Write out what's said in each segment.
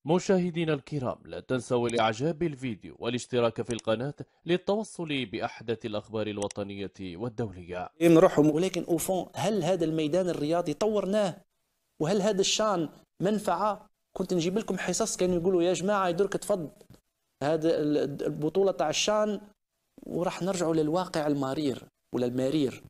مشاهدينا الكرام، لا تنسوا الاعجاب بالفيديو والاشتراك في القناة للتوصل بأحدث الأخبار الوطنية والدولية. نروحوا، ولكن اوفون هل هذا الميدان الرياضي طورناه؟ وهل هذا الشان منفعة؟ كنت نجيب لكم حصص كانوا يقولوا يا جماعة يدرك تفضل هذا البطولة تاع الشان، وراح نرجعوا للواقع المرير ولا المرير.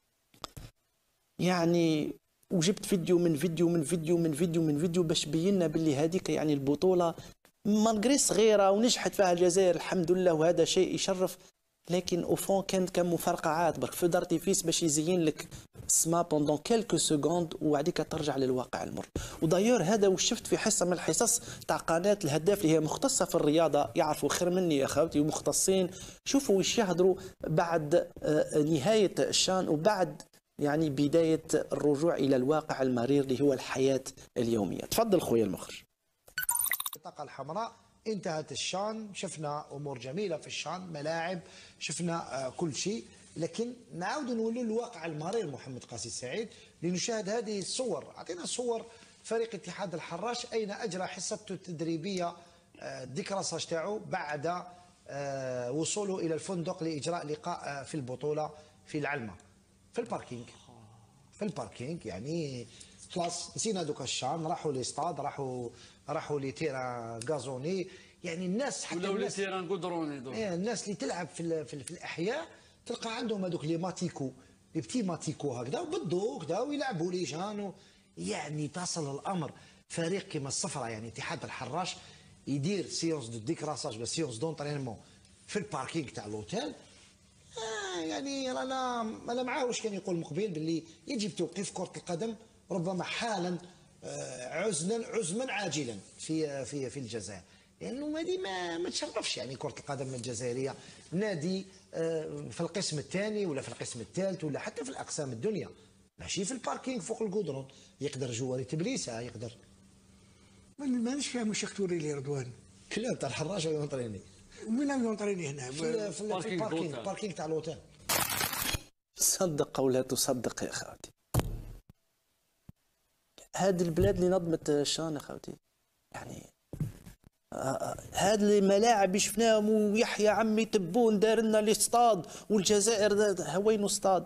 يعني وجبت فيديو من فيديو من فيديو من فيديو من فيديو باش بينا باللي هذيك يعني البطولة مالغري صغيرة ونجحت فيها الجزائر الحمد لله، وهذا شيء يشرف. لكن اوفون كانت كمفرقعات برك في دارتيفيس باش يزين لك السما بوندون كيلكو سكوند وبعديك ترجع للواقع المر. ودايور هذا وشفت في حصه من الحصص تاع قناه الهداف اللي هي مختصه في الرياضه، يعرفوا خير مني يا خوتي ومختصين. شوفوا وش يهضروا بعد نهايه الشان وبعد يعني بدايه الرجوع الى الواقع المرير اللي هو الحياه اليوميه. تفضل خويا المخرج. البطاقة الحمراء انتهت الشان، شفنا امور جميله في الشان، ملاعب، شفنا كل شيء، لكن نعاود نولوا للواقع المرير محمد قاسي سعيد لنشاهد هذه الصور. اعطينا صور فريق اتحاد الحراش اين اجرى حصته التدريبيه الديكراساج تاعو بعد وصوله الى الفندق لاجراء لقاء في البطوله في العلمه في الباركينج. يعني خلاص نسينا دوك الشان، راحوا لاستاد، راحوا لتيران غازوني، يعني الناس حتى ولاو لي تيران قدروني الناس اللي تلعب في الاحياء تلقى عندهم هذوك لي ماتيكو، لي بتي ماتيكو هكذا وبدو كذا ويلعبوا لي جان يعني تصل الامر فريق كما الصفرة يعني اتحاد الحراش يدير سيونس دو ديكراساج ولا سيونس دونطرينمون في الباركينغ تاع لوتيل. يعني انا معاه واش كان يقول مقبل باللي يجب توقيف كرة القدم ربما حالا عزما عاجلا في الجزائر، لانه هذه ما تشرفش يعني كرة القدم الجزائريه نادي في القسم الثاني ولا في القسم الثالث ولا حتى في الاقسام الدنيا، ماشي في الباركينغ فوق القدرون. يقدر جواري تبليسه يقدر. مانيش فاهم واش توري لي رضوان. كلام تاع الحراش يونطريني. وين يونطريني هنا؟ في الباركينغ تاع الأوتيل. صدق او لا تصدق يا خوتي، هذه البلاد اللي نظمت الشان يا خوتي، يعني هذه الملاعب شفناهم، ويحيى عمي تبون دار لنا الاستاد، والجزائر وينو استاد؟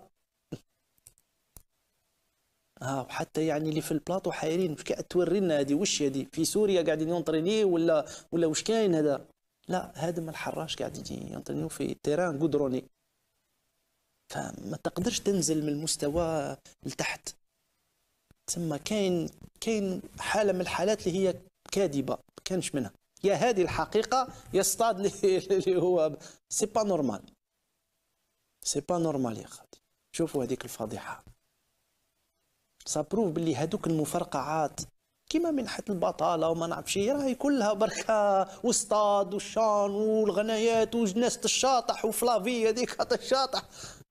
وحتى يعني اللي في البلاطو حايرين واش توري لنا هذه، واش هذه في سوريا قاعدين يونطريني ولا واش كاين هذا؟ لا، هذا من الحراش قاعد يجي يونطرينيو في تيران قدروني، فما تقدرش تنزل من المستوى لتحت. ثم كاين حاله من الحالات اللي هي كاذبه، ما كانش منها، يا هذه الحقيقه يا استاد اللي هو سي با نورمال، سي با نورمال يا خالتي. شوفوا هذيك الفضيحه، صابروف باللي هذوك المفرقعات كيما منحة البطاله وما نعرفش راهي كلها بركه واستاد والشان والغنايات وجنازه الشاطح وفلافي هذيك الشاطح،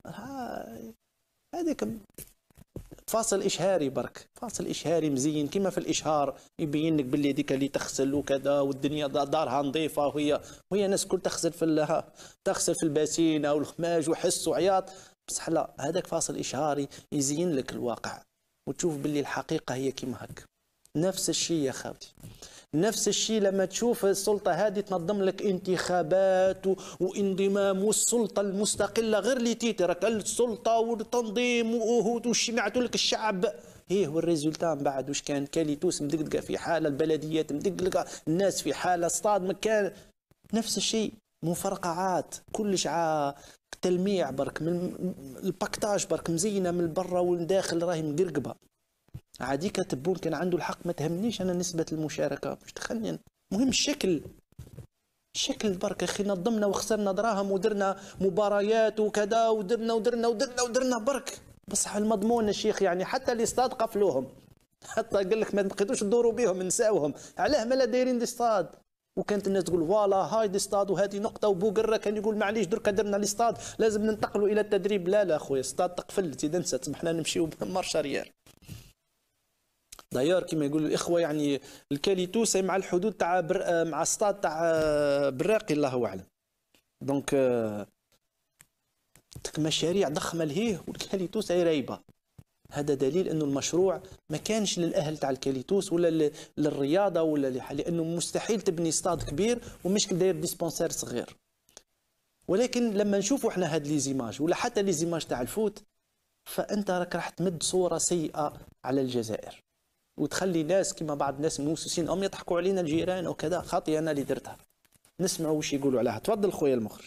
هذيك فاصل اشهاري برك، فاصل اشهاري مزين كيما في الاشهار يبين لك باللي هذيك اللي تغسل وكذا والدنيا دارها نظيفه، وهي ناس كل تغسل في الباسينه والخماج وحس وعياط، بصح لا، هذاك فاصل اشهاري يزين لك الواقع وتشوف باللي الحقيقه هي كيما هك. نفس الشيء يا خاوتي، نفس الشيء لما تشوف السلطة هذه تنظم لك انتخابات وانضمام، والسلطة المستقلة غير اللي تيترك السلطة والتنظيم وشمعت لك الشعب، والريزولتا من بعد واش كان؟ كاليتوس مدقدقة في حالة، البلديات مدقدقة، الناس في حالة، استاد مكان. نفس الشيء، مفرقعات كلش تلميع برك، من الباكتاج برك مزينة من برا والداخل راهي مقرقبة. عاديك تبون كان عنده الحق، ما تهمنيش انا نسبه المشاركه، مش تخليني مهم الشكل برك. اخي نظمنا وخسرنا دراهم ودرنا مباريات وكذا ودرنا برك، بصح المضمون الشيخ يعني حتى الاستاد قفلوهم، حتى قال لك ما بقيتوش تدوروا بهم نساوهم، علاه مالا دايرين الاستاد؟ وكانت الناس تقول فوالا هاي الاستاد وهذه نقطه، وبوقره كان يقول معليش دركا درنا الاستاد لازم ننتقلوا الى التدريب. لا خويا، استاد تقفل زيد انسى، سمحنا نمشيو بمارش اريير. دايور كما يقولوا الاخوه يعني الكاليتوس مع الحدود تاع مع استاد تاع براقي الله اعلم. دونك مشاريع ضخمه لهيه والكاليتوس هي رايبه، هذا دليل انه المشروع ما كانش للاهل تاع الكاليتوس ولا للرياضه ولا لانه مستحيل تبني استاد كبير ومش داير ديسبونسير صغير. ولكن لما نشوفوا احنا هاد لي زيماج ولا حتى لي زيماج تاع الفوت، فانت راك راح تمد صوره سيئه على الجزائر وتخلي ناس كما بعض الناس الموسوسين هم يضحكوا علينا الجيران وكذا. خاطي انا اللي درتها. نسمعوا واش يقولوا عليها. تفضل خويا المخرج.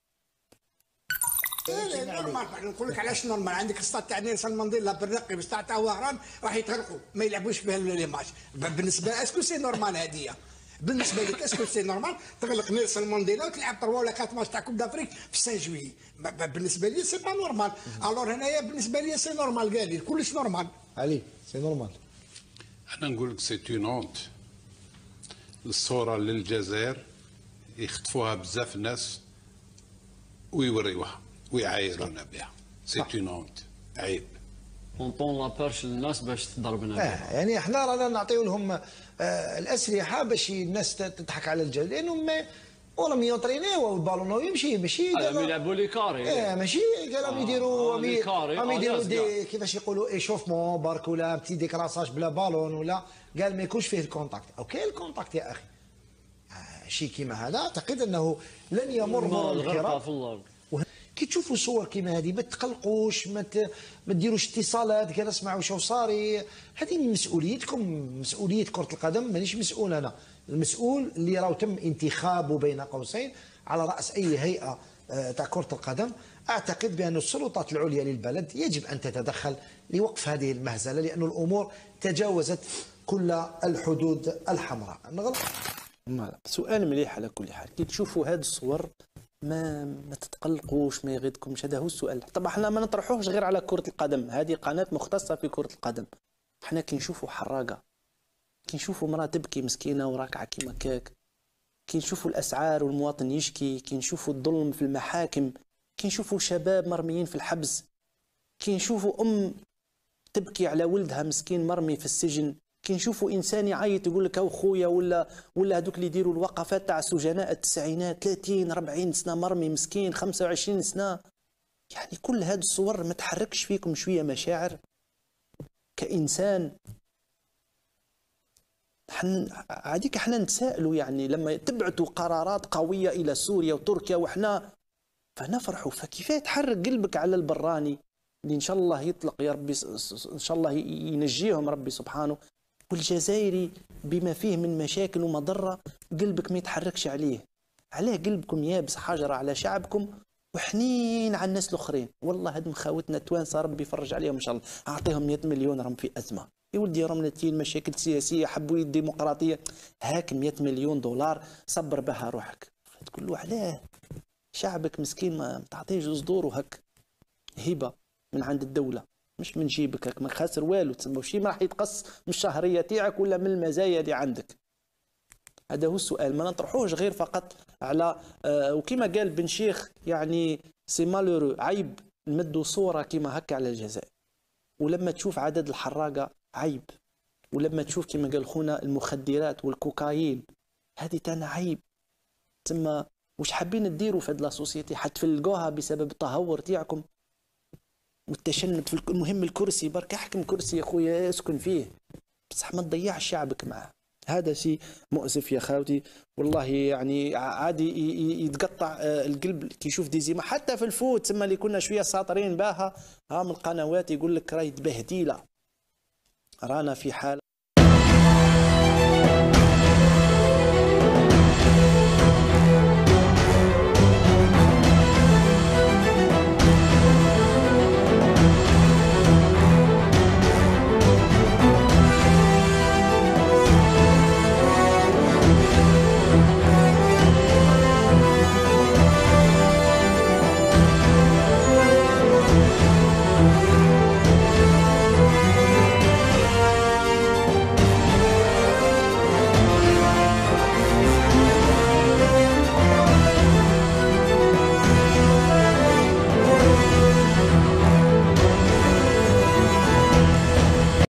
نورمال نقول لك علاش نورمال. عندك السطاد تاع نيلسون مانديلا بالرقي باش تاع وهران راح يتغرقوا ما يلعبوش بها لي ماتش. بالنسبه اسكو سي نورمال هذه؟ بالنسبه لك اسكو سي نورمال تغلق نيلسون مانديلا وتلعب 3 ولا 4 ماتش تاع كوب دافريك في 5 جويي؟ بالنسبه لي سي با نورمال. الور هنايا بالنسبه لي سي نورمال قال لي كلش نورمال. علي سي نورمال. انا نقول لك سي اون اونت. الصوره للجزائر يخطفوها بزاف الناس ويوريوها ويعايرونا بها. سي اون اونت. عيب. اونطون لا بيرش للناس باش تضربنا. يعني احنا رانا نعطيو لهم الاسلحه باش الناس تضحك على الجزائر لانهم وراهم يونطرينيو والبالون يمشي ماشي يلعبوا لي كاري. ماشي قالوا يديروا دي كيفاش يقولوا ايشوفمون برك ولا بتي ديكراساج بلا بالون ولا قال ما يكونش فيه الكونتاكت. اوكي الكونتاكت يا اخي شيء كيما هذا اعتقد انه لن يمر مرور الكرام. كي تشوفوا صور كيما هذه ما تقلقوش، ما ديروش اتصالات كان اسمعوا شو صاري. هذه من مسؤوليتكم، مسؤوليه كره القدم. مانيش مسؤول انا، المسؤول اللي راهو تم انتخابه بين قوسين على راس اي هيئه تاع كره القدم. اعتقد بان السلطات العليا للبلد يجب ان تتدخل لوقف هذه المهزله لأن الامور تجاوزت كل الحدود الحمراء. نغلط. سؤال مليح على كل حال. كي تشوفوا هذه الصور ما تتقلقوش، ما يغيظكمش. هذا هو السؤال. طبعا احنا ما نطرحوش غير على كرة القدم، هذه قناة مختصة في كرة القدم. احنا كي نشوفوا حراقة، كي نشوفوا مرأة تبكي مسكينة وراكعة كيما كاك، كي نشوفوا الأسعار والمواطن يشكي، كي نشوفوا الظلم في المحاكم، كي نشوفوا شباب مرميين في الحبس، كي نشوفوا أم تبكي على ولدها مسكين مرمي في السجن، كي نشوفوا انسان يعيط يقول لك او خويا ولا هذوك اللي يديروا الوقفات تاع سجناء التسعينات 30 40 سنه مرمي مسكين 25 سنه. يعني كل هذه الصور ما تحركش فيكم شويه مشاعر كانسان؟ هذيك احنا نتسائلوا يعني لما تبعثوا قرارات قويه الى سوريا وتركيا واحنا فنفرحوا، فكيف يتحرك قلبك على البراني اللي ان شاء الله يطلق يا ربي، ان شاء الله ينجيهم ربي سبحانه، والجزائري بما فيه من مشاكل ومضره قلبك ما يتحركش عليه. عليه قلبكم يابس حجر على شعبكم وحنين على الناس الاخرين. والله هاد مخاوتنا التوانسه ربي يفرج عليهم ان شاء الله. اعطيهم 100 مليون راهم في ازمه يا ولدي، راهم نتيين مشاكل سياسيه، حبوا الديمقراطيه، هاك 100 مليون دولار صبر بها روحك. تقول له علاه شعبك مسكين ما تعطيهش صدوره هك هبه من عند الدوله مش من جيبك، هك ما خاسر والو. تسمى شي ما راح يتقص من الشهريه تاعك ولا من المزايا اللي عندك. هذا هو السؤال، ما نطرحوش غير فقط على وكما قال بن شيخ يعني سي مالورو، عيب نمدوا صوره كيما هكا على الجزائر. ولما تشوف عدد الحراقه عيب، ولما تشوف كما قال خونا المخدرات والكوكايين هذه تانا عيب. تسمى واش حابين تديروا في هاد لا سوسيتي؟ حتفلقوها بسبب التهور تاعكم والتشنج في المهم الكرسي. برك احكم كرسي يا خويا اسكن فيه، بصح ما تضيعش شعبك معه. هذا شيء مؤسف يا خاوتي والله. يعني عادي يتقطع القلب كي يشوف ديزيما حتى في الفوت. تسمى اللي كنا شويه ساطرين باها ها من القنوات يقول لك راهي تبهديله، رانا في حال